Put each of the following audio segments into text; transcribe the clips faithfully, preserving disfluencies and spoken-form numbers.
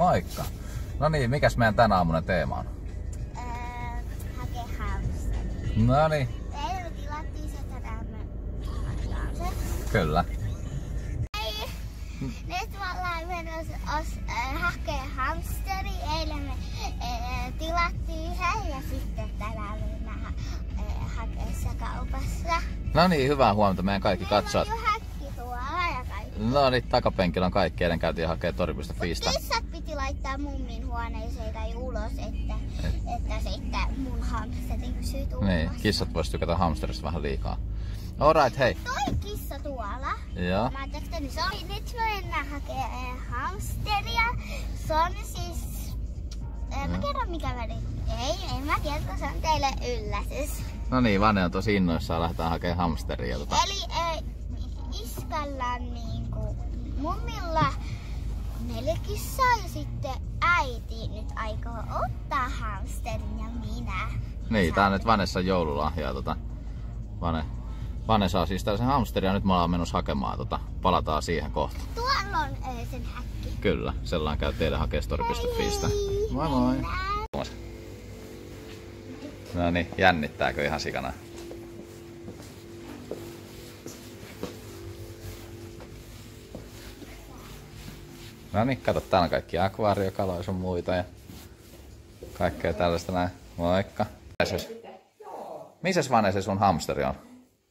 Moikka! No niin, mikäs meidän tänä aamunen teema on? Öö, hakee hamsteri. No niin. Eilen me tilattiin se tänään me haetaan se. Kyllä. Ei, nyt me ollaan menossa os, äh, hakee hamsteri. Eilen me äh, tilattiin se ja sitten tänään mennään äh, hakee se kaupassa. No niin, hyvää huomenta meidän kaikki katsojat. Meillä on jo häkki tuolla ja kaikki. No niin, takapenkillä on kaikki. Eilen käytiin hakee tori piste fiistä. Kissat piti laittaa mummin huoneeseen tai ulos, että, että sitten mun hamsteri pysyy tuolla. Niin, kissat vois tykätä hamsterista vähän liikaa. Alright, hei. Toi kissa tuolla. Joo. Mä ajattelin, se oli nyt me mennään hakee hamsteria. Se on siis... En mä kerro mikä väli. Ei, en mä kerro, se on teille yllätys. No niin, Vane on tosi innoissaan, lähdetään hakemaan hamsteria. Tota. Eli äh, iskällä niinku mummilla neljä kissaa ja sitten äiti nyt aikoo ottaa hamsterin ja minä. Niin, tää on nyt Vanessan joululahja. Tota. Vane, Vane saa siis tällaisen hamsterin ja nyt me ollaan menossa hakemaan. Tota. Palataan siihen kohta. Tuolla on äh, sen häkki. Kyllä, sellainen käy teille hakee tori piste fiistä. Moi moi! No niin, jännittääkö ihan sikana? No niin, kato, täällä on kaikki akvaariokaloja sun muita ja kaikkea tällaista näin. Moikka! Missäs Vane se sun hamsteri on?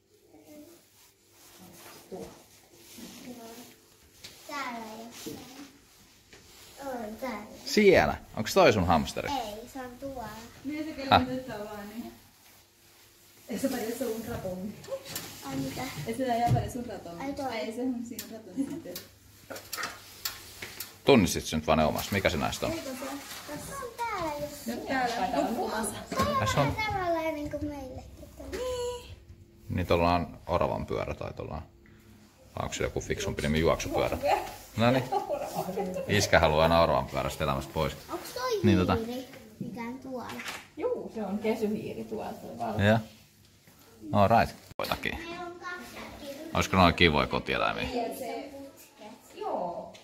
Täällä jossain. On täällä. Siellä! Onks toi sun hamsteri? Ei, se on tuolla. Mira que lo estaba, ¿eh? Ese parece un ratón. Ai mitä? Ese de allá parece un ratón. Ai toi. Ah, ese es un, sí, un ratoncito. Tunnistit sä nyt Vane omas? Mikä se näistä on? Eikö se? Tässä on täällä jossain. No täällä nukkumassa. Tässä on. Samanlainen kuin meillekin. Niin tuolla on oravan pyörä tai tuolla on. Onko se joku fiksumpi nimi juoksupyörä? No niin. Iskä haluaa aina oravan pyörästä elämästä pois. Onko toi Niin, tota. hiiri, mikä on tuolla? Juu, se on kesyhiiri tuolta. Joo. Alright. Voitakin. Meillä on kaksi hiiriä. Olisiko noin kivoja kotieläimiä? Joo.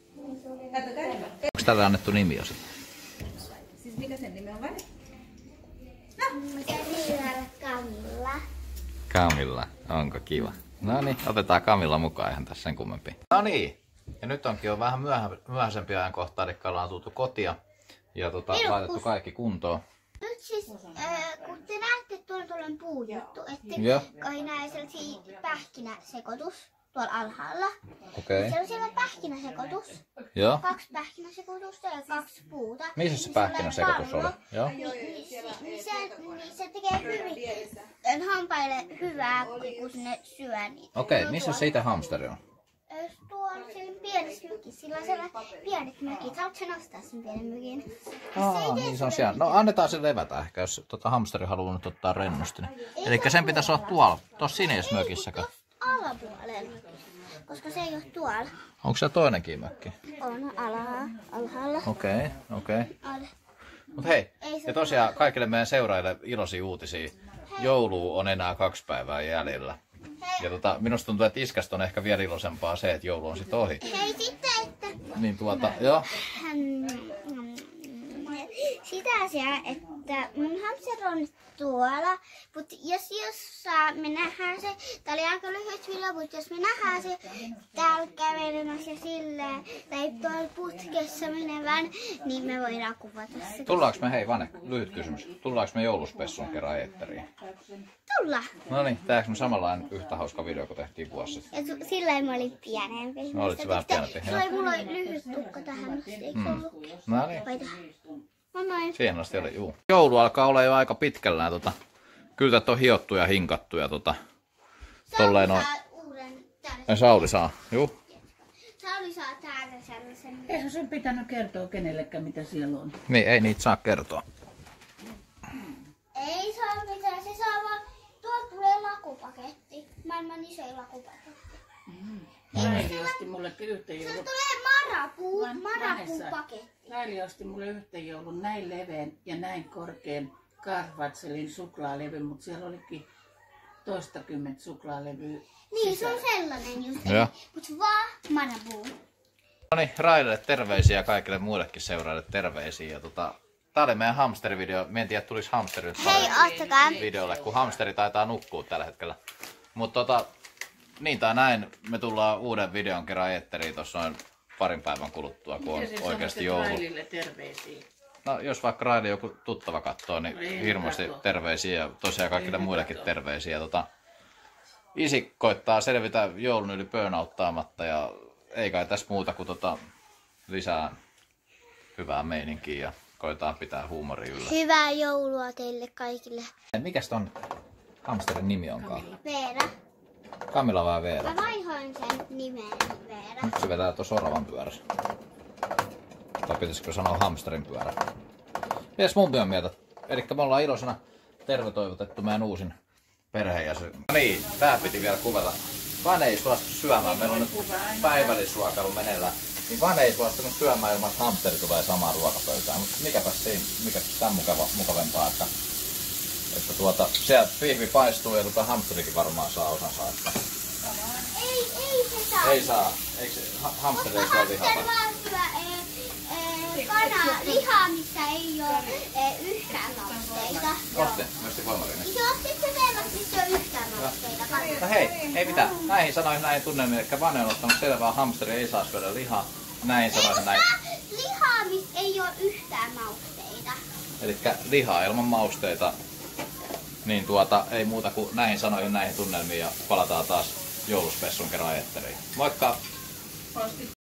Onko tälle annettu nimi jo sitten? Siis mikä sen nimi on vai? Se nimellä Kamilla. Kamilla. Onko kiva? No niin, otetaan Kamilla mukaan ihan tässä sen kummempi. No niin. Ja nyt onkin jo vähän myöhä, myöhäisempi ajankohta, eli ollaan tultu kotia ja tota, laitettu kaikki kuntoon. Nyt siis, äh, kun te näette tuolla tuollainen puujuttu, että Joo. kai näe sellaisia pähkinäsekoitus tuolla alhaalla. Okei. Se on siellä pähkinäsekoitus. Joo. Kaksi pähkinäsekoitusta ja kaksi puuta. Missä se Niin pähkinäsekoitus sellainen oli? Joo. pallo. Niin, niin, niin, se, niin se tekee hyvin hampaille hyvää, kun ne syö niitä. Okei, missä se itse hamsteri on? Ö, Tuolla siellä pienessä mökissä, sillä on siellä pienet mökit. Haluatko sä nostaa sen pienen mökin? Aa, niin se on siellä. No annetaan se levätä ehkä, jos tota hamsteri haluaa nyt ottaa rennosti. Eli sen pitäisi olla tuolla, tuossa sinisessä mökissäkö? Alapuolella, koska se ei ole tuolla. Onko se toinenkin mökki? On alha, alhaalla. Okei, okei. Alle. Mut hei, Ei se ja tosiaan kaikille meidän seuraajille iloisia uutisia. Joulu on enää kaksi päivää jäljellä. Ja tota, minusta tuntuu, että iskästä on ehkä vielä iloisempaa se, että joulu on sit ohi. Hei sitten, että Niin tuota, joo. mm, sitä asiaa, että mun hamster on tuolla, mutta jos, jos me nähdään se, tää oli aika lyhyt video, mutta jos me nähdään se täällä kävelemässä ja silleen, tai tuolla putkessa menevän, niin me voidaan kuvata se. Tullaanko me, hei Vane, lyhyt kysymys. Tullaanko me jouluspessun kerran eetteriin? Tulla! No niin, tehdäänkö me samanlainen yhtä hauska video, kun tehtiin vuosi sitten? Ja tu- silloin mä olin pienempi. No, olit sä vähän pienempi, Silloin mulla oli lyhyt tukka tähän asti, eikö se ollutkin? No niin. Vai tähän? Moi moi! Siihen asti oli, juu. Joulu alkaa olla jo aika pitkällä. Tota, kyllä tätä on hiottu ja hinkattu ja tota, tolleen noin. Sauli saa uuden tällaisen. Ja Sauli saa, juu. Sauli saa täällä sellaisen. Ei se sen pitänyt kertoa kenellekään, mitä siellä on. Niin, ei niitä saa kertoa. Ei saa mitään, se saa vaan, tuolta tulee lakupaketti. Maailman isoin lakupaketti. Raili osti mullekin yhteen Se joulun. tulee marapuu, Van- marapuupaketti. Raili osti mulle yhteen joulun näin leveän ja näin korkean Karvatselin suklaalevy, mutta siellä olikin toistakymmentä suklaalevyä Niin, se sisällä. on sellainen just. Joo. Mutta vaan marapuu. No niin, Raidelle terveisiä ja kaikille muillekin seuraajille terveisiä. Ja tota, tää oli meidän hamsterivideo. Mä en tiedä, tulis hamsteri nyt Hei, ottakaa. videolle, kun hamsteri taitaa nukkua tällä hetkellä. Mutta tota, niin tai näin, me tullaan uuden videon kerran eetteriin tuossa noin parin päivän kuluttua, kun on oikeasti joulu. Terveisiä. No jos vaikka Raide joku tuttava katsoo, niin Ei hirmuisesti katso. terveisiä ja tosiaan kaikille Ei muillekin katso. terveisiä. Tota, isi koittaa selvitä joulun yli burnouttaamatta ja ei kai tässä muuta kuin tota, lisää hyvää meininkiä ja koetaan pitää huumori yllä. Hyvää joulua teille kaikille. Mikäs ton hamsterin nimi onkaan? Veera. Kamila vai Veera? Mä vaihoin sen nimen Veera. Nyt se vetää tuossa oravan pyörässä. Tai pitäisikö sanoa hamsterin pyörä? Mitäs mun työn mieltä? Elikkä me ollaan iloisena tervetoivotettu meidän uusin perheenjäsen. No niin, tää piti vielä kuvata. Vane ei suostu syömään. Meillä on nyt päivällisruokailu meneillään. Niin Vane ei suostunut syömään ilman, että hamsteri tulee samaan ruokapöytään. Mutta mikäpäs siinä, mikäpäs tämän mukava, mukavempaa, että, että tuota, sieltä pihvi paistuu ja tuota hamsterikin varmaan saa osansa. Että Ei, ei se saa. ei saa. Eikö se, ha, hamsteri ei saa lihaa? Hamster vaan syö e, e, kanaa, lihaa, missä ei ole e, yhtään mausteita. Osti, myös voimalinen. Joo, sitten selvästi missä ei ole yhtään mausteita. No hei, ei mitään. Näihin sanoihin näin tunnelmiin, että Vane on ottanut selvää, hamsteri ei saa syödä lihaa. Näin sanoihin näin. Lihaa, missä ei ole yhtään mausteita. Elikkä lihaa ilman mausteita. Niin tuota, ei muuta kuin näihin sanoihin näihin tunnelmiin ja palataan taas jouluspessun kerran eetteriin. Moikka! Posti.